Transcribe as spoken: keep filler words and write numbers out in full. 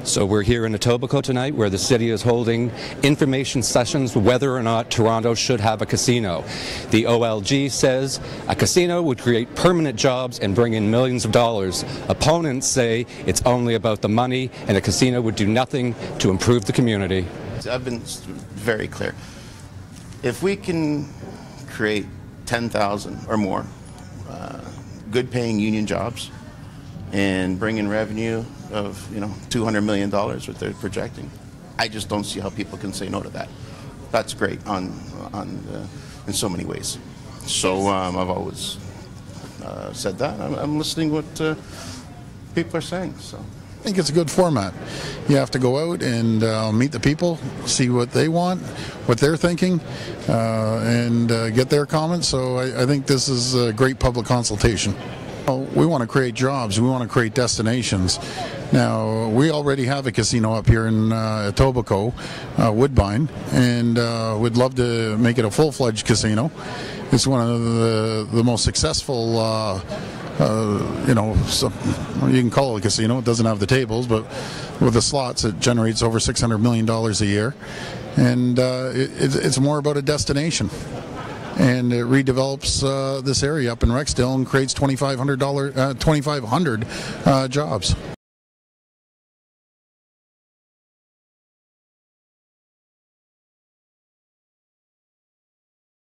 So we're here in Etobicoke tonight where the city is holding information sessions whether or not Toronto should have a casino. The O L G says a casino would create permanent jobs and bring in millions of dollars. Opponents say it's only about the money and a casino would do nothing to improve the community. I've been very clear. If we can create ten thousand or more uh, good-paying union jobs and bring in revenue of, you know, two hundred million dollars, what they're projecting, I just don't see how people can say no to that. That's great on, on uh, in so many ways. So um, I've always uh, said that. I'm, I'm listening what uh, people are saying. So I think it's a good format. You have to go out and uh, meet the people, see what they want, what they're thinking, uh, and uh, get their comments. So I, I think this is a great public consultation. We want to create jobs. We want to create destinations. Now, we already have a casino up here in uh, Etobicoke, uh, Woodbine, and uh, we'd love to make it a full-fledged casino. It's one of the, the most successful, uh, uh, you know, so, you can call it a casino. It doesn't have the tables, but with the slots, it generates over six hundred million dollars a year. And uh, it, it's more about a destination. And it redevelops uh, this area up in Rexdale and creates twenty-five hundred uh, twenty-five hundred uh, jobs.